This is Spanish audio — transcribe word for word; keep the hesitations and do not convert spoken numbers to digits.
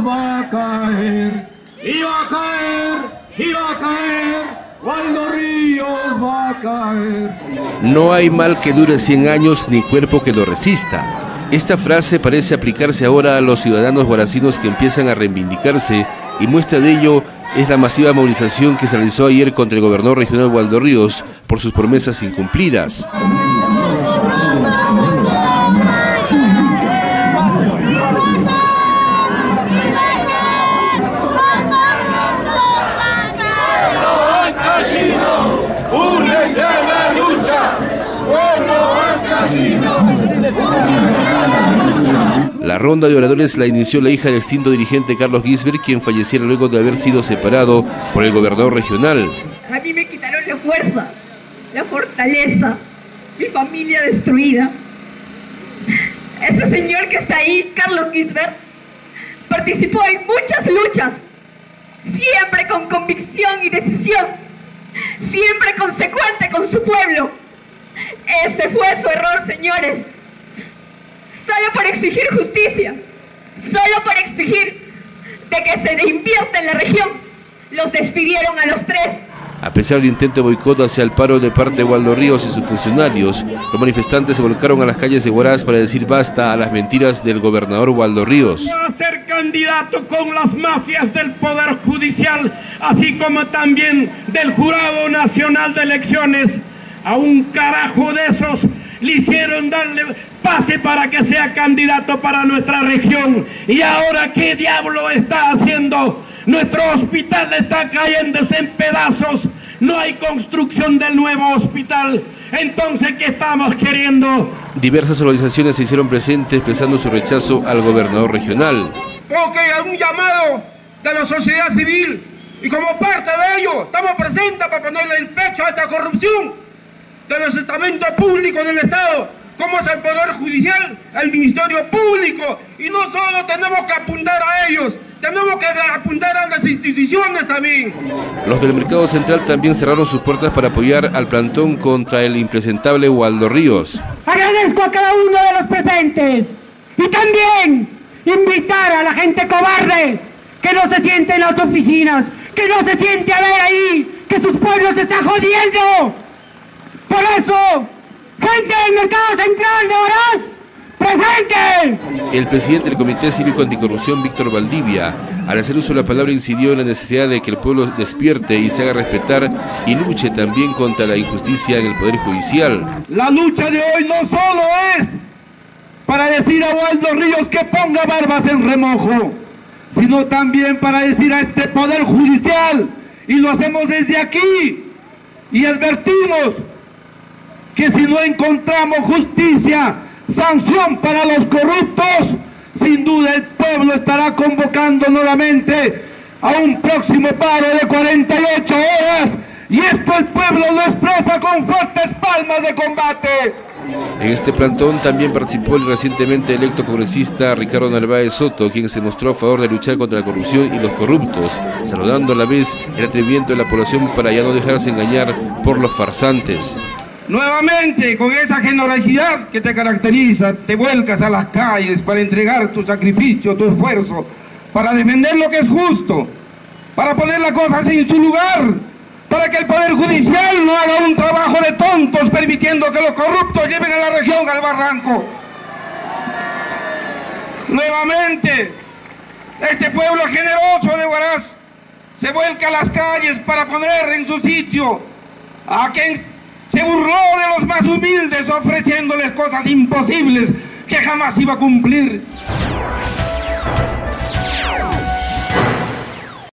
va a caer, y va a caer, y va a caer, Waldo Ríos va a caer. No hay mal que dure cien años ni cuerpo que lo resista. Esta frase parece aplicarse ahora a los ciudadanos guaracinos que empiezan a reivindicarse, y muestra de ello es la masiva movilización que se realizó ayer contra el gobernador regional Waldo Ríos por sus promesas incumplidas. La ronda de oradores la inició la hija del extinto dirigente Carlos Gisbert, quien falleciera luego de haber sido separado por el gobernador regional. A mí me quitaron la fuerza, la fortaleza, mi familia destruida. Ese señor que está ahí, Carlos Gisbert, participó en muchas luchas, siempre con convicción y decisión, siempre consecuente con su pueblo. Ese fue su error, señores. Solo por exigir justicia, solo por exigir de que se invierta en la región, los despidieron a los tres. A pesar del intento de boicot hacia el paro de parte de Waldo Ríos y sus funcionarios, los manifestantes se volcaron a las calles de Huaraz para decir basta a las mentiras del gobernador Waldo Ríos. Va a ser candidato con las mafias del Poder Judicial, así como también del Jurado Nacional de Elecciones. A un carajo de esos le hicieron darle pase para que sea candidato para nuestra región. Y ahora, ¿qué diablo está haciendo? Nuestro hospital está cayéndose en pedazos. No hay construcción del nuevo hospital. Entonces, ¿qué estamos queriendo? Diversas organizaciones se hicieron presentes expresando su rechazo al gobernador regional. Porque hay un llamado de la sociedad civil y como parte de ello estamos presentes para ponerle el pecho a esta corrupción de los estamentos públicos del Estado, como es el Poder Judicial, el Ministerio Público, y no solo tenemos que apuntar a ellos, tenemos que apuntar a las instituciones también. Los del Mercado Central también cerraron sus puertas para apoyar al plantón contra el impresentable Waldo Ríos. Agradezco a cada uno de los presentes y también invitar a la gente cobarde que no se siente en las oficinas, que no se siente a ver ahí que sus pueblos se están jodiendo. Por eso, gente del Mercado Central de Huaraz, ¡presente! El presidente del Comité Cívico Anticorrupción, Víctor Valdivia, al hacer uso de la palabra incidió en la necesidad de que el pueblo despierte y se haga respetar y luche también contra la injusticia en el Poder Judicial. La lucha de hoy no solo es para decir a Waldo Ríos que ponga barbas en remojo, sino también para decir a este Poder Judicial, y lo hacemos desde aquí, y advertimos que si no encontramos justicia, sanción para los corruptos, sin duda el pueblo estará convocando nuevamente a un próximo paro de cuarenta y ocho horas, y esto el pueblo lo expresa con fuertes palmas de combate. En este plantón también participó el recientemente electo congresista Ricardo Narváez Soto, quien se mostró a favor de luchar contra la corrupción y los corruptos, saludando a la vez el atrevimiento de la población para ya no dejarse engañar por los farsantes. Nuevamente, con esa generosidad que te caracteriza, te vuelcas a las calles para entregar tu sacrificio, tu esfuerzo, para defender lo que es justo, para poner las cosas en su lugar, para que el Poder Judicial no haga un trabajo de tontos permitiendo que los corruptos lleven a la región al barranco. Nuevamente, este pueblo generoso de Huaraz se vuelca a las calles para poner en su sitio a quien se burló de los más humildes ofreciéndoles cosas imposibles que jamás iba a cumplir.